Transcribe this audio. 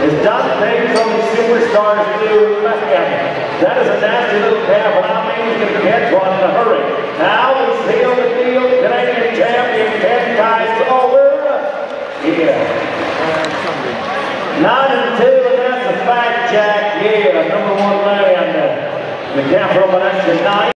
It's done things only superstars do. That is a nasty little calf, and I mean he's going to catch one in a hurry. Now we seal the deal. Canadian champion Ken Tice over. Yeah. 9-2, and that's a fact, Jack. Yeah, number 1 land. The calf from an extra 9.